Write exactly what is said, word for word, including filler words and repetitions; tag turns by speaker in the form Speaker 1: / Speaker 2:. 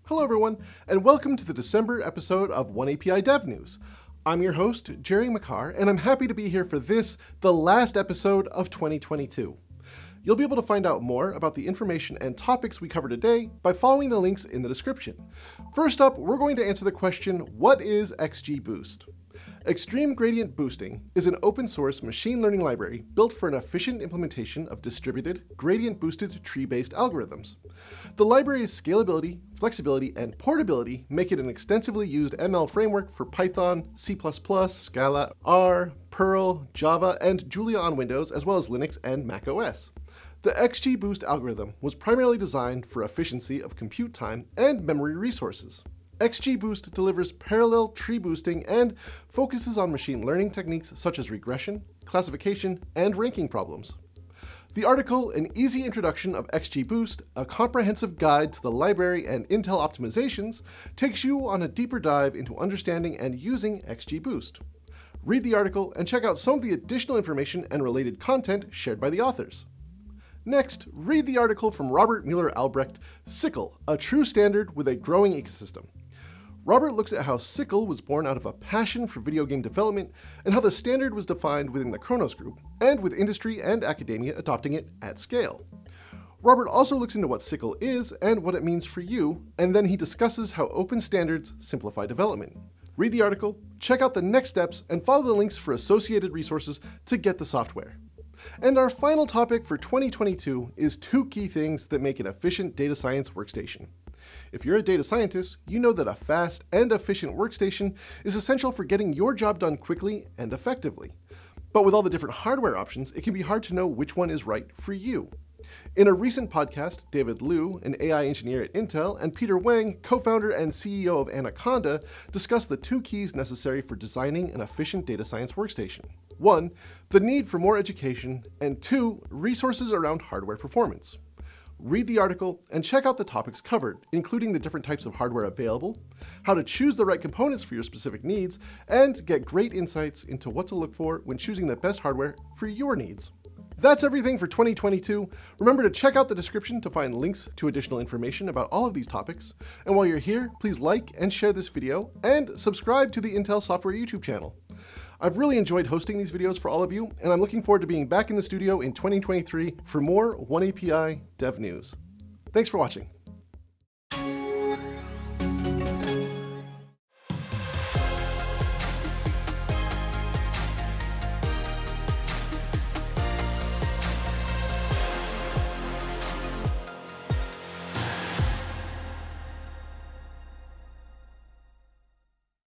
Speaker 1: Hello everyone, and welcome to the December episode of oneAPI Dev News. I'm your host, Jerry McCarr, and I'm happy to be here for this, the last episode of twenty twenty-two. You'll be able to find out more about the information and topics we cover today by following the links in the description. First up, we're going to answer the question, what is XGBoost? Extreme Gradient Boosting is an open-source machine learning library built for an efficient implementation of distributed, gradient-boosted tree-based algorithms. The library's scalability, flexibility, and portability make it an extensively used M L framework for Python, C plus plus, Scala, R, Perl, Java, and Julia on Windows, as well as Linux and Mac O S. The XGBoost algorithm was primarily designed for efficiency of compute time and memory resources. XGBoost delivers parallel tree boosting and focuses on machine learning techniques such as regression, classification, and ranking problems. The article, An Easy Introduction of XGBoost, a comprehensive guide to the library and Intel optimizations, takes you on a deeper dive into understanding and using XGBoost. Read the article and check out some of the additional information and related content shared by the authors. Next, read the article from Robert Mueller-Albrecht, S Y C L, a true standard with a growing ecosystem. Robert looks at how S Y C L was born out of a passion for video game development and how the standard was defined within the Kronos group, and with industry and academia adopting it at scale. Robert also looks into what S Y C L is and what it means for you, and then he discusses how open standards simplify development. Read the article, check out the next steps, and follow the links for associated resources to get the software. And our final topic for twenty twenty-two is two key things that make an efficient data science workstation. If you're a data scientist, you know that a fast and efficient workstation is essential for getting your job done quickly and effectively. But with all the different hardware options, it can be hard to know which one is right for you. In a recent podcast, David Liu, an A I engineer at Intel, and Peter Wang, co-founder and C E O of Anaconda, discussed the two keys necessary for designing an efficient data science workstation. One, the need for more education, and two, resources around hardware performance. Read the article and check out the topics covered, including the different types of hardware available, how to choose the right components for your specific needs, and get great insights into what to look for when choosing the best hardware for your needs. That's everything for twenty twenty-two. Remember to check out the description to find links to additional information about all of these topics. And while you're here, please like and share this video, and subscribe to the Intel Software YouTube channel. I've really enjoyed hosting these videos for all of you, and I'm looking forward to being back in the studio in twenty twenty-three for more oneAPI Dev News. Thanks for watching.